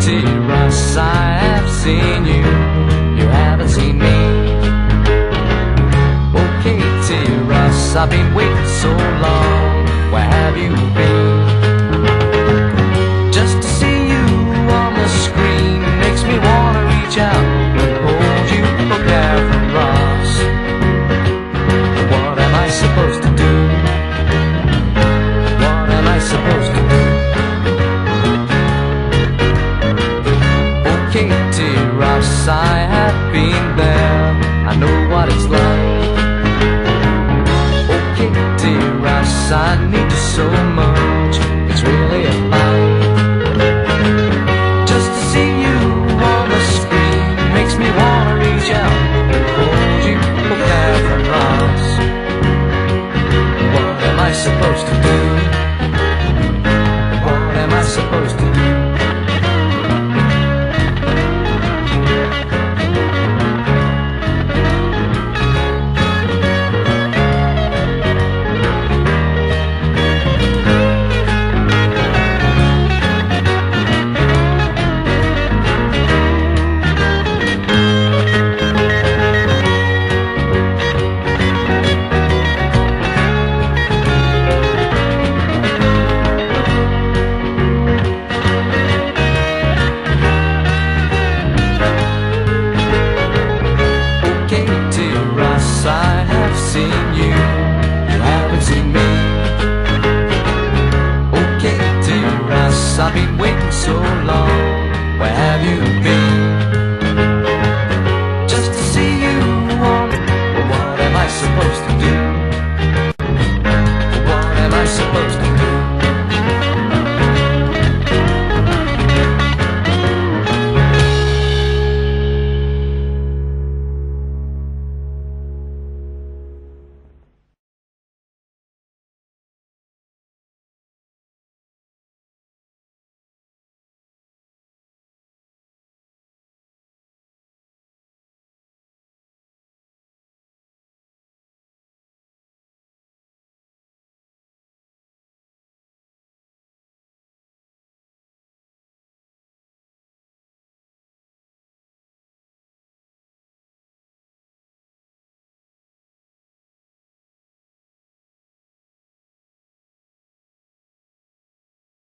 Katie Ross, I have seen you, you haven't seen me. Oh Katie Ross, I've been waiting so long, where have you been? Just to see you on the screen makes me wanna reach out and hold you. Oh Catherine Ross, what am I supposed to do? What am I supposed to do? Oh Katie Ross, I have been there, I know what it's like. Oh Katie Ross, I need you so much.